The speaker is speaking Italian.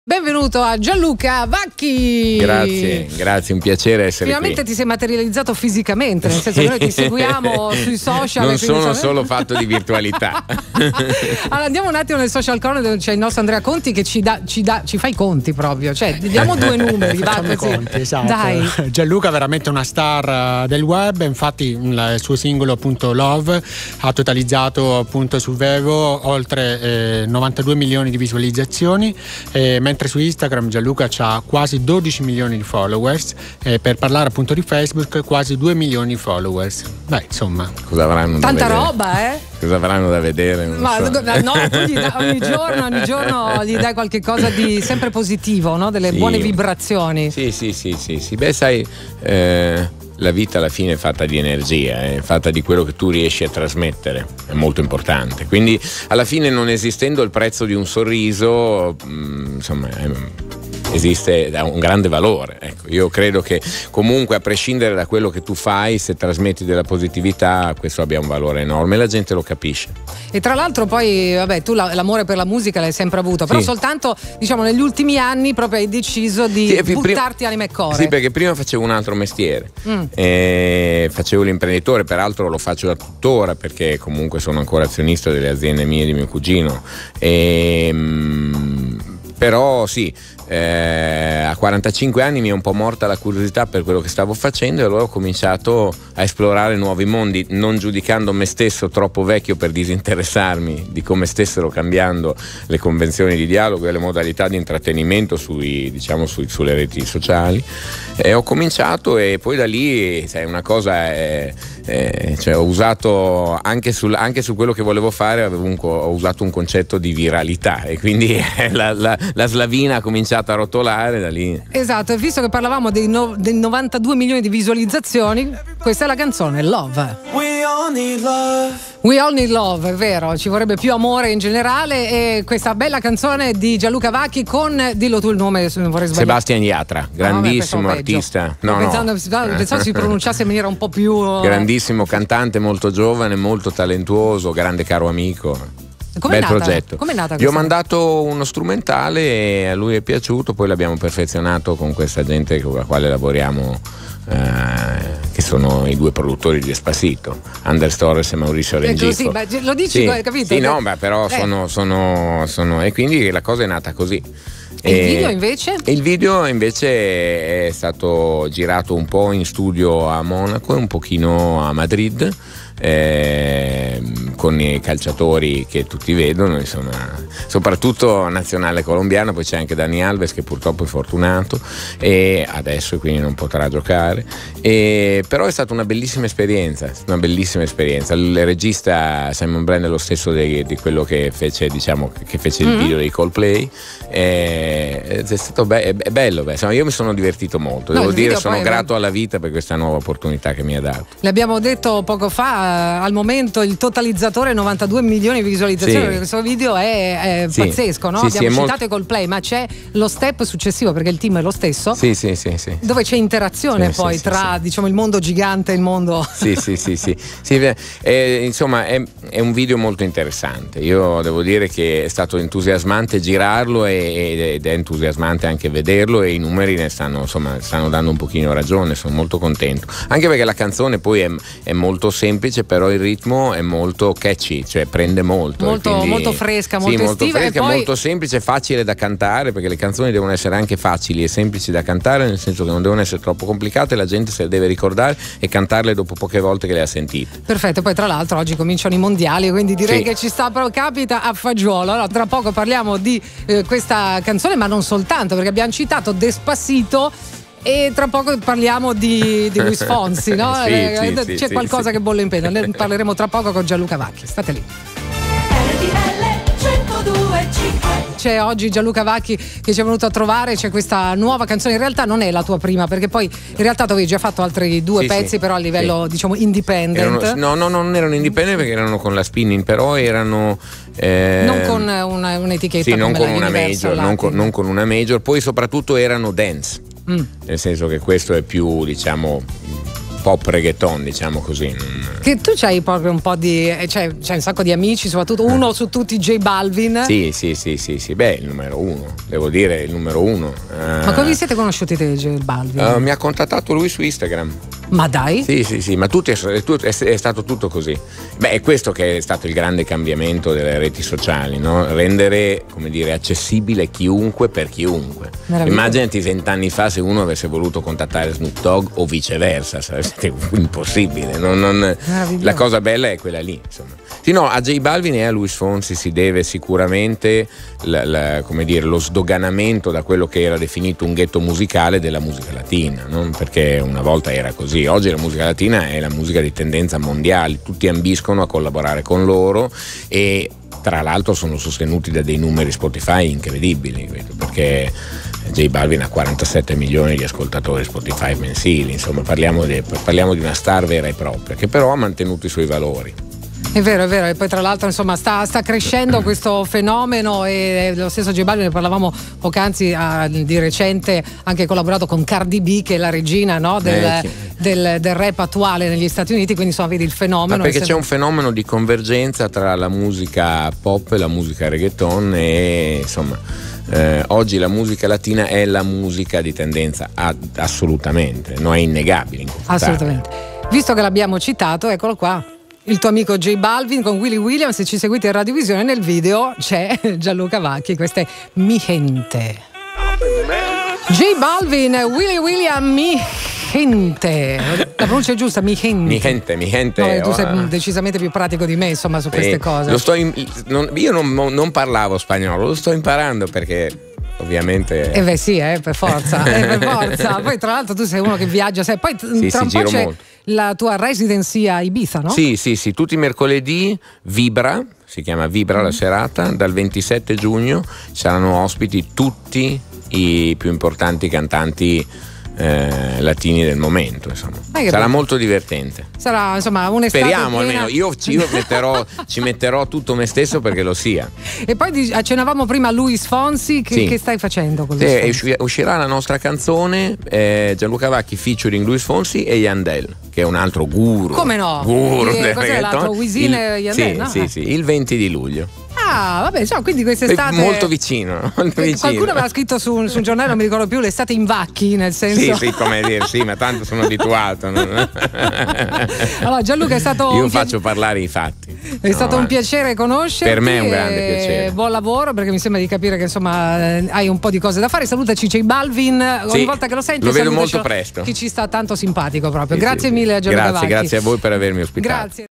Benvenuto a Gianluca Vacchi. Grazie, un piacere essere Finalmente qui. ti sei materializzato fisicamente, nel senso che noi ti seguiamo sui social. Non sono solo fatto di virtualità. Allora andiamo un attimo nel social corner dove c'è il nostro Andrea Conti che ci fa i conti proprio, cioè diamo due numeri. Facciamo i conti, esatto. Dai. Gianluca è veramente una star del web, infatti il suo singolo appunto Love ha totalizzato appunto su Vevo oltre 92 milioni di visualizzazioni, mentre su Instagram Gianluca ha quasi 12 milioni di followers, per parlare appunto di Facebook quasi 2 milioni di followers. Beh, insomma, cosa avranno tanta da vedere? Roba, Cosa avranno da vedere? Non so. No, tu ogni giorno gli dai qualche cosa di sempre positivo, no? Delle buone vibrazioni. Sì. Beh, sai, la vita alla fine è fatta di energia, è fatta di quello che tu riesci a trasmettere, è molto importante. Quindi alla fine, non esistendo il prezzo di un sorriso, insomma, esiste un grande valore. Ecco, io credo che comunque, a prescindere da quello che tu fai, se trasmetti della positività, questo abbia un valore enorme e la gente lo capisce. E tra l'altro poi, vabbè, tu l'amore per la musica l'hai sempre avuto, però soltanto, diciamo, negli ultimi anni proprio hai deciso di buttarti anima e core. Sì, perché prima facevo un altro mestiere, facevo l'imprenditore, peraltro lo faccio da tuttora perché comunque sono ancora azionista delle aziende mie e di mio cugino. Però sì, a 45 anni mi è un po' morta la curiosità per quello che stavo facendo, e allora ho cominciato a esplorare nuovi mondi, non giudicando me stesso troppo vecchio per disinteressarmi di come stessero cambiando le convenzioni di dialogo e le modalità di intrattenimento sulle reti sociali. Ho cominciato, e poi da lì, sai, una cosa cioè, ho usato anche su quello che volevo fare, ho usato un concetto di viralità, e quindi la slavina ha cominciato a rotolare da lì. Esatto, e visto che parlavamo dei 92 milioni di visualizzazioni, questa è la canzone Love. We all need love. We all need love, è vero, ci vorrebbe più amore in generale, e questa bella canzone di Gianluca Vacchi con, dillo tu il nome, se non vorrei sbagliare. Sebastian Yatra, grandissimo artista. Pensavo si pronunciasse in maniera un po' più grandissimo cantante, molto giovane, molto talentuoso, grande caro amico. Bel progetto. Com'è nata Gli ho mandato uno strumentale e a lui è piaciuto, poi l'abbiamo perfezionato con questa gente con la quale lavoriamo, che sono i due produttori di Despacito, Anders Torres e Mauricio Rengifo. Sì, lo dici, capito? Sì, no, beh, però sono e quindi la cosa è nata così. E il video invece? Il video invece è stato girato un po' in studio a Monaco e un pochino a Madrid, con i calciatori che tutti vedono, insomma, soprattutto nazionale colombiana. Poi c'è anche Dani Alves, che purtroppo è fortunato e adesso quindi non potrà giocare, però è stata una bellissima esperienza. Il regista Simon Brand è lo stesso di quello che fece, il video dei Coldplay. È stato è bello, insomma, io mi sono divertito molto, devo dire, sono grato alla vita per questa nuova opportunità che mi ha dato. L'abbiamo detto poco fa, al momento il totalizzatore 92 milioni di visualizzazioni, perché questo video è pazzesco, no? Abbiamo citato i Coldplay, ma c'è lo step successivo, perché il team è lo stesso, dove c'è interazione tra diciamo il mondo gigante e il mondo insomma è un video molto interessante. Io devo dire che è stato entusiasmante girarlo ed è entusiasmante anche vederlo, e i numeri ne stanno dando un pochino ragione. Sono molto contento, anche perché la canzone poi è molto semplice, però il ritmo è molto catchy, cioè prende molto fresca, molto estiva, e poi molto semplice, facile da cantare, perché le canzoni devono essere anche facili e semplici da cantare, nel senso che non devono essere troppo complicate, la gente se le deve ricordare e cantarle dopo poche volte che le ha sentite. Perfetto. Poi tra l'altro oggi cominciano i mondiali, quindi direi che ci sta, capita a fagiolo. Allora, tra poco parliamo di questa canzone, ma non soltanto, perché abbiamo citato Despacito e tra poco parliamo di Luis Fonsi, no? C'è qualcosa che bolle in penna, ne parleremo tra poco con Gianluca Vacchi, state lì. C'è oggi Gianluca Vacchi che ci è venuto a trovare, c'è questa nuova canzone, in realtà non è la tua prima, perché poi in realtà tu avevi già fatto altri due pezzi, però a livello diciamo indipendent. Non erano indipendent, perché erano con la Spinning, però erano non con un'etichetta, non con una major, non con una major, poi soprattutto erano dance, nel senso che questo è più, diciamo, pop reggaeton, diciamo così. Che tu c'hai proprio un po' di, c'hai un sacco di amici, soprattutto uno su tutti, J Balvin. Sì, beh, il numero uno, devo dire il numero uno. Ma come vi siete conosciuti te, J Balvin? Mi ha contattato lui su Instagram. Ma dai? Sì, ma è stato tutto così. Beh, è questo che è stato il grande cambiamento delle reti sociali, no? Rendere, come dire, accessibile chiunque per chiunque. Immaginati 20 anni fa se uno avesse voluto contattare Snoop Dogg o viceversa, sarebbe impossibile. La cosa bella è quella lì, insomma. Sì, no, a J Balvin e a Luis Fonsi si deve sicuramente come dire, lo sdoganamento da quello che era definito un ghetto musicale della musica latina, no? Perché una volta era così, oggi la musica latina è la musica di tendenza mondiale, tutti ambiscono a collaborare con loro e tra l'altro sono sostenuti da dei numeri Spotify incredibili, perché J Balvin ha 47 milioni di ascoltatori Spotify mensili, insomma parliamo di una star vera e propria, che però ha mantenuto i suoi valori. È vero, e poi tra l'altro insomma sta crescendo questo fenomeno e lo stesso J Balvin, ne parlavamo poc'anzi, ha di recente anche collaborato con Cardi B, che è la regina, no, del rap attuale negli Stati Uniti, quindi insomma vedi il fenomeno. Ma perché c'è un fenomeno di convergenza tra la musica pop e la musica reggaeton e insomma oggi la musica latina è la musica di tendenza, assolutamente, no, è innegabile. Assolutamente. Visto che l'abbiamo citato, eccolo qua. Il tuo amico J Balvin con Willy Williams, se ci seguite in radiovisione nel video c'è Gianluca Vacchi, questa è Mi Gente. J Balvin, Willy Williams, Mi Gente. La pronuncia è giusta, Mi Gente. Mi Gente. No, tu sei decisamente più pratico di me, insomma, su queste cose. Io non parlavo spagnolo, lo sto imparando perché ovviamente. Beh sì, per forza. Poi tra l'altro tu sei uno che viaggia, sai, poi tra un po' c'è molto. La tua residency a Ibiza, no? Sì, tutti i mercoledì Vibra, si chiama Vibra la serata, dal 27 giugno saranno ospiti tutti i più importanti cantanti latini del momento, insomma. Sarà molto divertente. Sarà insomma un'estate. Speriamo piena. almeno. Io ci metterò tutto me stesso perché lo sia. E poi accennavamo prima a Luis Fonsi, che stai facendo con Luis Fonsi? Uscirà la nostra canzone Gianluca Vacchi featuring Luis Fonsi e Yandel, che è un altro guru. Come no? Guru del cos'è l'altro? Wisin e Yandel? Sì, il 20 di luglio. Ah, vabbè, quindi quest'estate. Molto vicino. Qualcuno aveva scritto su un giornale, non mi ricordo più, l'estate in Vacchi, nel senso. Sì, come dire, sì, ma tanto sono abituato. Allora, Gianluca, è stato. Io faccio parlare i fatti. È stato un piacere conoscerti. Per me è un grande piacere. Buon lavoro, perché mi sembra di capire che insomma hai un po' di cose da fare. Salutaci J Balvin, ogni volta che lo senti. Lo vedo molto presto. Chi ci sta tanto simpatico proprio. Grazie mille a Gianluca Vacchi. Grazie a voi per avermi ospitato. Grazie.